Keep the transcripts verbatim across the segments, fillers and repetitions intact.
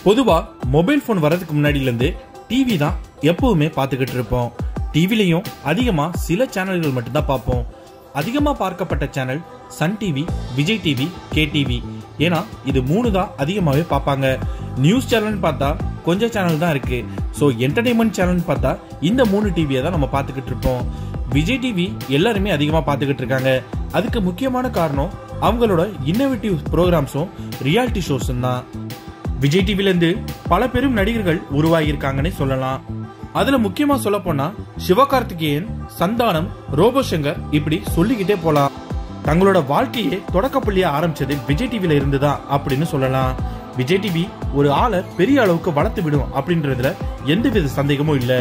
பொதுவா mobile phone வரதுக்கு முன்னாடில இருந்து டிவி தான் எப்பவுமே பார்த்துக்கிட்டு இருப்போம். டிவிலையும் அதிகமா சில சேனல்கள் மட்டும்தான் பார்ப்போம். அதிகமா பார்க்கப்பட்ட channel Sun TV, Vijay TV, K TV. ஏன்னா இது மூணு தான் அதிகமாவே பார்ப்பாங்க. நியூஸ் சேனல் பார்த்தா கொஞ்சம் சேனல் தான் இருக்கு. ஸோ என்டர்டைன்மெண்ட் சேனல் பார்த்தா இந்த மூணு டிவியை தான் நம்ம பார்த்துக்கிட்டு இருப்போம். விஜய் டிவி எல்லாருமே அதிகமா பார்த்துக்கிட்டு இருக்காங்க. அதுக்கு முக்கியமான காரணம் அவங்களோட இன்னோவேட்டிவ் ப்ரோக்ராம்ஸும் ரியாலிட்டி ஷோஸும் தான். விஜய் டிவில இருந்து பல பெரும் நடிகர்கள் உருவாகி இருக்காங்கன்னு சொல்லலாம். அதுல முக்கியமா சொல்ல போனா சிவகார்த்திகேயன், சந்தானம், ரோபோ சங்கர் இப்படி சொல்லிக்கிட்டே போலாம். தங்களோட வாழ்க்கையே தொடக்க புள்ளியா ஆரம்பிச்சது விஜய் டிவில இருந்துதான் அப்படின்னு சொல்லலாம். விஜய் டிவி ஒரு ஆளை பெரிய அளவுக்கு வளர்த்து விடும் அப்படின்றதுல எந்தவித சந்தேகமும் இல்ல.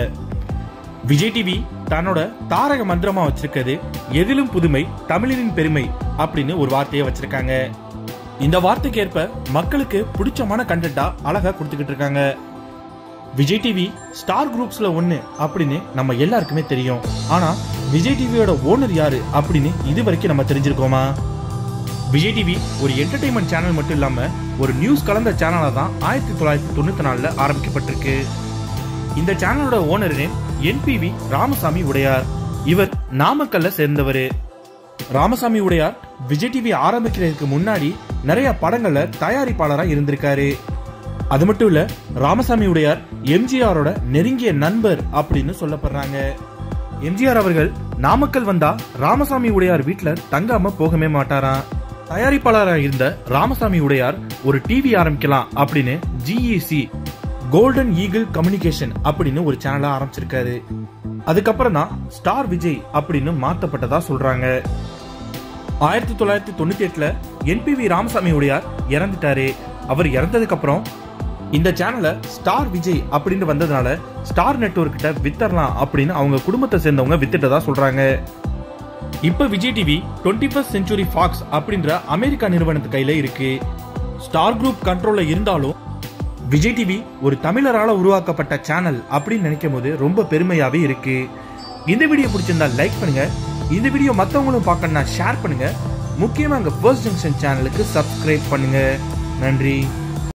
விஜய் டிவி தன்னோட தாரக மந்திரமா வச்சிருக்கிறது எதிலும் புதுமை, தமிழரின் பெருமை அப்படின்னு ஒரு வார்த்தையை வச்சிருக்காங்க. இந்த வார்த்தைக்கு ஏற்ப மக்களுக்கு பிடிச்சமான கண்டென்ட்டா அழகா கொடுத்துக்கிட்டு இருக்காங்க. விஜய் டிவி ஸ்டார் குரூப்ஸ்ல ஒண்ணு அப்படின்னு நம்ம எல்லாருக்குமே தெரியும். ஆனா விஜய் டிவியோட ஓனர் யாரு அப்படின்னு இது வரைக்கும் நம்ம தெரிஞ்சிருக்கோமா? விஜய் டிவி ஒரு என்டர்டைன்மெண்ட் சேனல் மட்டும் இல்லாம ஒரு நியூஸ் கலந்த சேனலா தான் ஆயிரத்தி தொள்ளாயிரத்தி தொண்ணூத்தி நாலுல ஆரம்பிக்கப்பட்டிருக்கு. இந்த சேனலோட owner name N P V Ramasamy Udayar. இவர் நாமக்கல்ல சேர்ந்தவர். ராமசாமி உடையார் விஜய் டிவி ஆரம்பிக்கிறதுக்கு முன்னாடி நிறைய படங்கள்ல தயாரிப்பாளரா இருந்திருக்காரு. அது மட்டும் இல்ல, ராமசாமி உடையார் எம்ஜிஆரோட நெருங்கிய நண்பர் அப்படின்னு சொல்லப்படுறாங்க. எம்ஜிஆர் அவர்கள் நாமக்கல் வந்தா ராமசாமி உடையார் வீட்டுல தங்காம போகவே மாட்டாராம். தயாரிப்பாளராக இருந்த ராமசாமி உடையார் ஒரு டிவி ஆரம்பிக்கலாம் அப்படின்னு G E C golden eagle communication அப்படின்னு ஒரு சேனலை ஆரம்பிச்சிருக்காரு. அதுக்கப்புறம் தான் ஸ்டார் விஜய் அப்படின்னு மாத்தப்பட்டதா சொல்றாங்க. ஆயிரத்தி தொள்ளாயிரத்தி தொண்ணூத்தி எட்டுல N P V Ramasamy Udayar இறந்துட்டாரு. அவர் இறந்ததுக்கு அப்புறம் இந்த சேனலை ஸ்டார் விஜய் அப்படின்னு வந்ததுனால ஸ்டார் நெட்வொர்க் கிட்ட வித்தரலாம் அப்படின்னு அவங்க குடும்பத்தை சேர்ந்தவங்க வித்துட்டதா சொல்றாங்க. இப்ப Vijay TV twenty first century Fox அப்படின்ற அமெரிக்கா நிறுவனத்து கையில இருக்கு. ஸ்டார் குரூப் கண்ட்ரோல்ல இருந்தாலும் விஜய் டிவி ஒரு தமிழரால உருவாக்கப்பட்ட சேனல் அப்படின்னு நினைக்கும் போது ரொம்ப பெருமையாவே இருக்கு. இந்த வீடியோ பிடிச்சிருந்தா லைக் பண்ணுங்க. இந்த வீடியோ மற்றவங்களும் பார்க்கணும்னா ஷேர் பண்ணுங்க. முக்கியமா எங்க ஃபர்ஸ்ட் ஜங்ஷன் சேனலுக்கு சப்ஸ்கிரைப் பண்ணுங்க. நன்றி.